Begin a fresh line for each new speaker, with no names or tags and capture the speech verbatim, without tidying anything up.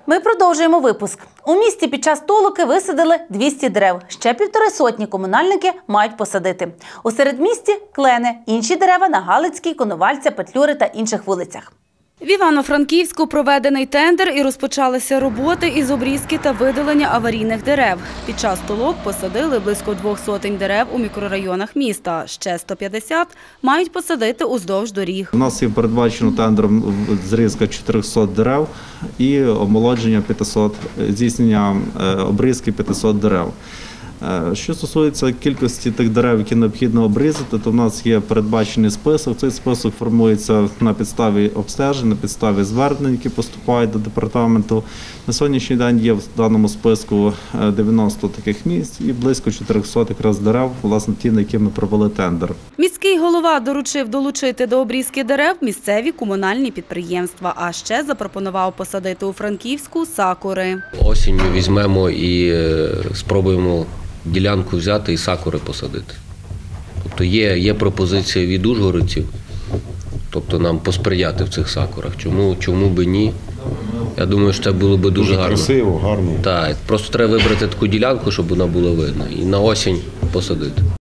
Ми продовжуємо випуск. У місті під час толоки висадили двісті дерев. Ще півтори сотні комунальники мають посадити. У середмісті – клени, інші дерева на Галицькій, Коновальця, Петлюри та інших вулицях.
В Івано-Франківську проведений тендер і розпочалися роботи із обрізки та видалення аварійних дерев. Під час толок посадили близько двох сотень дерев у мікрорайонах міста. Ще сто п'ятдесят мають посадити уздовж доріг.
У нас є передбачено тендером зрізка чотирьохсот дерев і омолодження п'ятисот, здійснення обрізки п'ятисот дерев. Що стосується кількості тих дерев, які необхідно обрізати, то в нас є передбачений список. Цей список формується на підставі обстежень, на підставі звернень, які поступають до департаменту. На сьогоднішній день є в даному списку дев'яносто таких місць і близько чотирьохсот якраз дерев, власне, ті, на які ми провели тендер.
Міський голова доручив долучити до обрізки дерев місцеві комунальні підприємства, а ще запропонував посадити у Франківську сакури.
Осінню візьмемо і спробуємо ділянку взяти і сакури посадити. Тобто є, є пропозиція від ужгородців, тобто нам посприяти в цих сакурах. Чому, чому би ні? Я думаю, що це було б дуже, дуже гарно.
Красиво, гарно.
Так, просто треба вибрати таку ділянку, щоб вона була видна, і на осінь посадити.